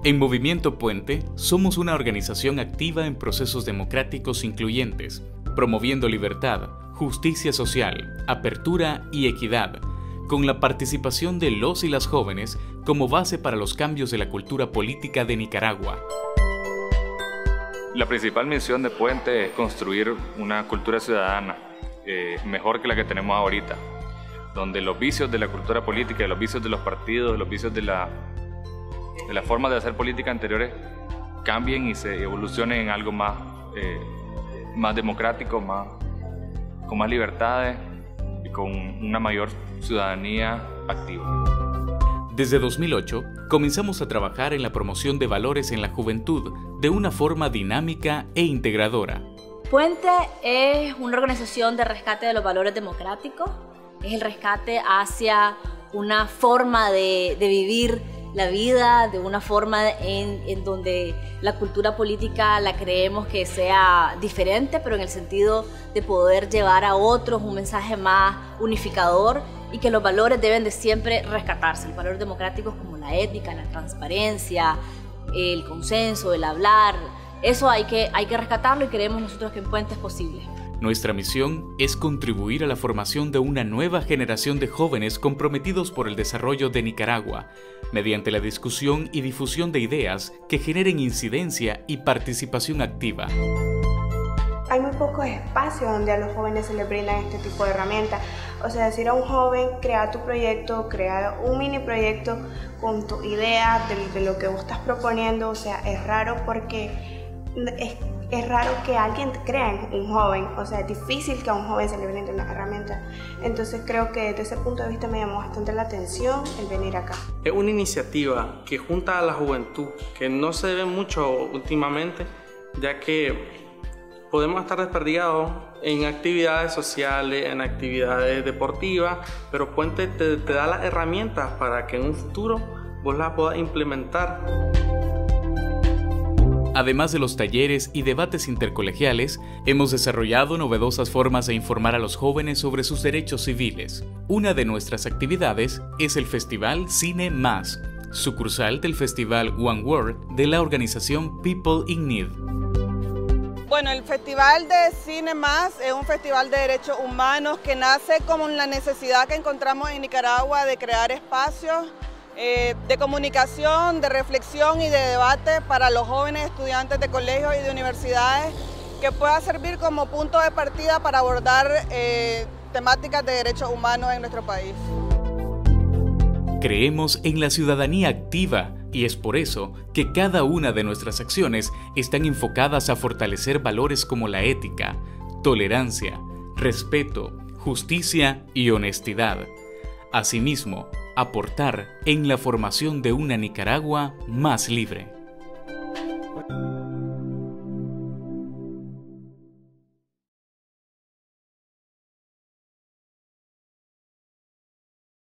En Movimiento Puente, somos una organización activa en procesos democráticos incluyentes, promoviendo libertad, justicia social, apertura y equidad, con la participación de los y las jóvenes como base para los cambios de la cultura política de Nicaragua. La principal misión de Puente es construir una cultura ciudadana mejor que la que tenemos ahorita, donde los vicios de la cultura política, los vicios de los partidos, los vicios de la forma de hacer política anteriores cambien y se evolucionen en algo más democrático, con más libertades y con una mayor ciudadanía activa. Desde 2008, comenzamos a trabajar en la promoción de valores en la juventud de una forma dinámica e integradora. Puente es una organización de rescate de los valores democráticos, es el rescate hacia una forma de vivir la vida, de una forma en donde la cultura política la creemos que sea diferente, pero en el sentido de poder llevar a otros un mensaje más unificador y que los valores deben de siempre rescatarse, los valores democráticos como la ética, la transparencia, el consenso, el hablar, eso hay que rescatarlo y creemos nosotros que en Puente es posible. Nuestra misión es contribuir a la formación de una nueva generación de jóvenes comprometidos por el desarrollo de Nicaragua, mediante la discusión y difusión de ideas que generen incidencia y participación activa. Hay muy pocos espacios donde a los jóvenes se les brindan este tipo de herramientas. O sea, decir a un joven, crea tu proyecto, crea un mini proyecto con tu idea de lo que vos estás proponiendo. O sea, es raro porque es raro que alguien crea en un joven, o sea, es difícil que a un joven se le brinde una herramienta. Entonces creo que desde ese punto de vista me llamó bastante la atención el venir acá. Es una iniciativa que junta a la juventud, que no se ve mucho últimamente, ya que podemos estar desperdigados en actividades sociales, en actividades deportivas, pero Puente te da las herramientas para que en un futuro vos las puedas implementar. Además de los talleres y debates intercolegiales, hemos desarrollado novedosas formas de informar a los jóvenes sobre sus derechos civiles. Una de nuestras actividades es el Festival Cine Más, sucursal del Festival One World de la organización People in Need. Bueno, el Festival de Cine Más es un festival de derechos humanos que nace como la necesidad que encontramos en Nicaragua de crear espacios de comunicación, de reflexión y de debate para los jóvenes estudiantes de colegios y de universidades, que pueda servir como punto de partida para abordar temáticas de derechos humanos en nuestro país. Creemos en la ciudadanía activa y es por eso que cada una de nuestras acciones están enfocadas a fortalecer valores como la ética, tolerancia, respeto, justicia y honestidad. Asimismo, aportar en la formación de una Nicaragua más libre.